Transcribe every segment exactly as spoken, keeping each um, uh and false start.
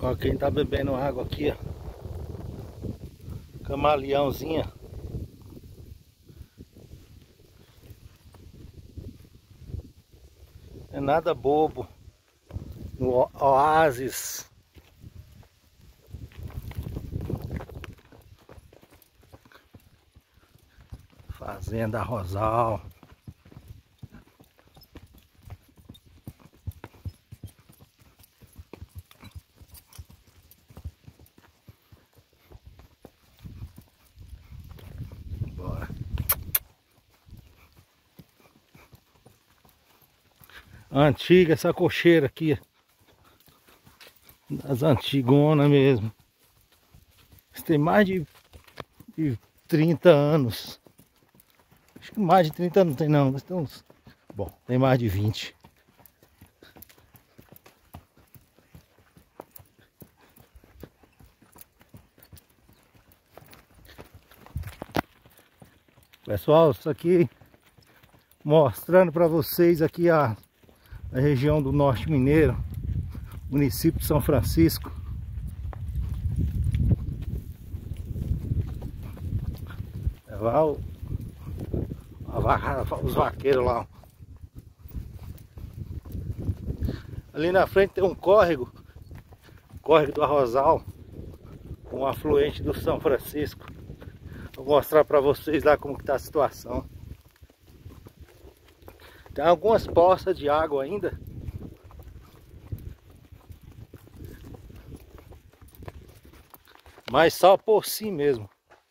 Ó, quem tá bebendo água aqui, ó. Camaleãozinha. É nada bobo. No oásis. Fazenda Rosal. Bora. Antiga essa cocheira aqui. Das antigonas mesmo. Isso tem mais de, de trinta anos. Acho que mais de trinta não tem não, mas tem uns... Bom, tem mais de vinte. Pessoal, isso aqui mostrando para vocês aqui a, a região do Norte Mineiro, município de São Francisco. Levar o, a vaca, os vaqueiros lá. Ali na frente tem um córrego, córrego do Arrozal, um afluente do São Francisco. Vou mostrar para vocês lá como que tá a situação. Tem algumas poças de água ainda. Mas só por si mesmo.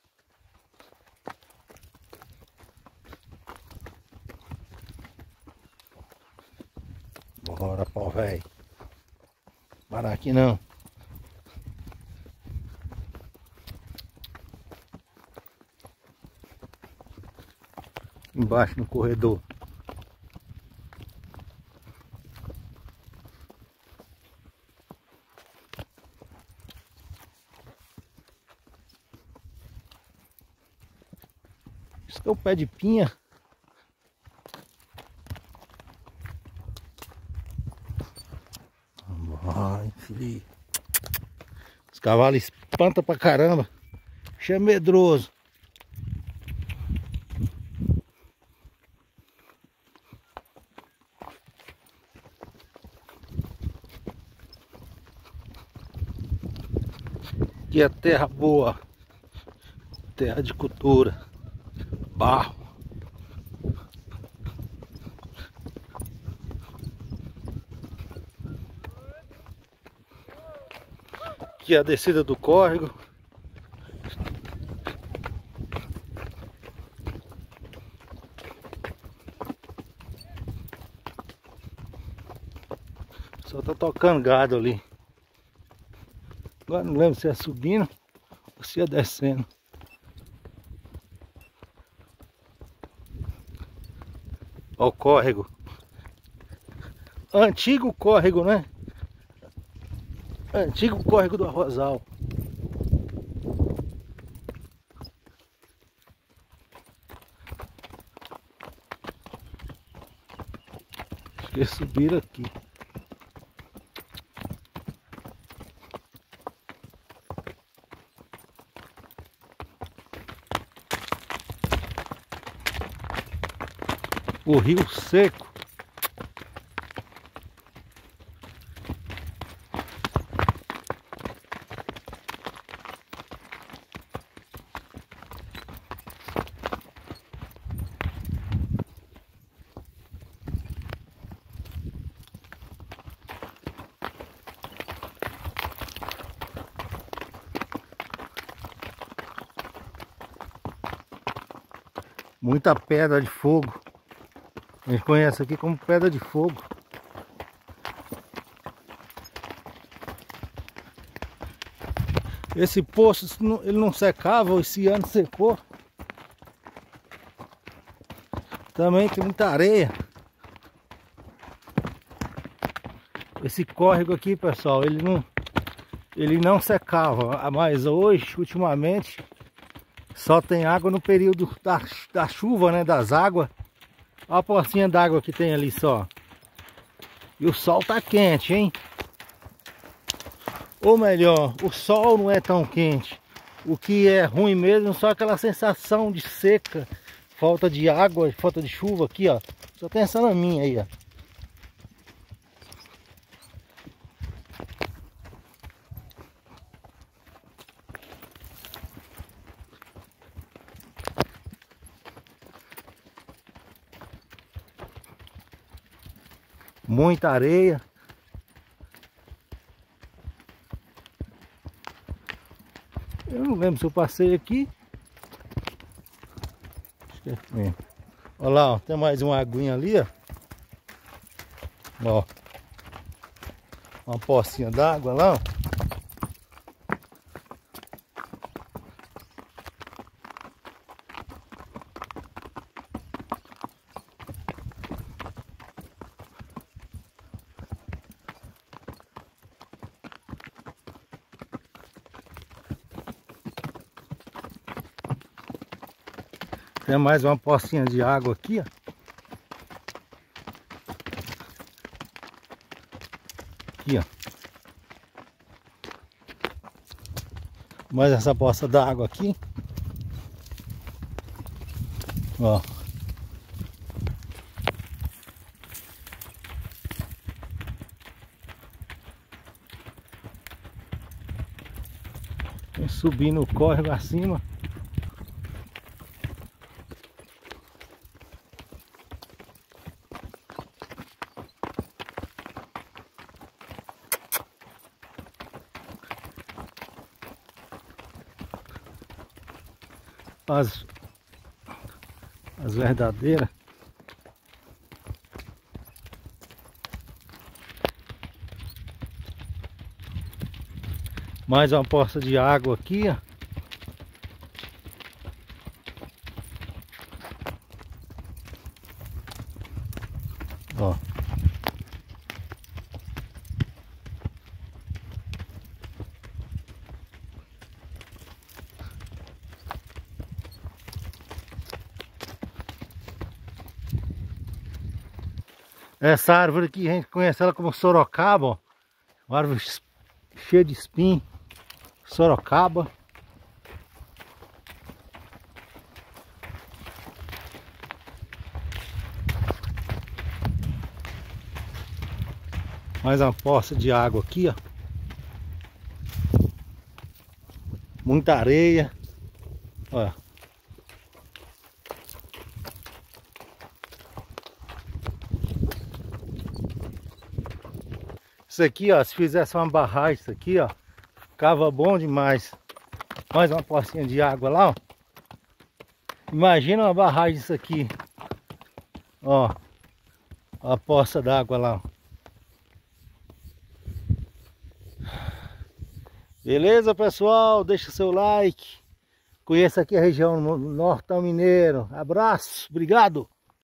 Bora, pau velho. Parar aqui não. Embaixo no corredor. Isso que é o pé de pinha. Ai, filho. Os cavalos espantam pra caramba. Bicho é medroso. Aqui é terra boa. Terra de cultura. Barro. Aqui é a descida do córrego. Só tá tocando gado ali. Agora não lembro se é subindo ou se é descendo. Ó o córrego. Antigo córrego, né? Antigo córrego do Arrozal. Acho que eles subiram aqui. O rio seco. Muita pedra de fogo. A gente conhece aqui como pedra de fogo. Esse poço, ele não secava, esse ano secou. Também tem muita areia. Esse córrego aqui, pessoal, ele não, ele não secava. Mas hoje, ultimamente, só tem água no período da, da chuva, né? Das águas. Olha a pocinha d'água que tem ali só. E o sol tá quente, hein? Ou melhor, o sol não é tão quente. O que é ruim mesmo, só aquela sensação de seca, falta de água, falta de chuva aqui, ó. Só tem essa laminha aí, ó. Muita areia. Eu não lembro se eu passei aqui. Acho que é aqui mesmo. Olha lá, ó, tem mais uma aguinha ali, ó. Ó. Uma pocinha d'água lá, ó. Tem mais uma pocinha de água aqui, ó. Aqui, ó. Mais essa poça d'água aqui. Ó. Vem subindo o córrego acima. As, as verdadeiras. Mais uma poça de água aqui, ó. Ó. Essa árvore aqui a gente conhece ela como sorocaba, ó. Uma árvore cheia de espinho. Sorocaba. Mais uma poça de água aqui, ó. Muita areia. Olha. Isso aqui, ó, se fizesse uma barragem, isso aqui, ó, ficava bom demais. Mais uma pocinha de água lá, ó. Imagina uma barragem disso aqui. Ó, a poça d'água lá, ó. Beleza, pessoal? Deixa seu like. Conheça aqui a região Nortão Mineiro. Abraço, obrigado.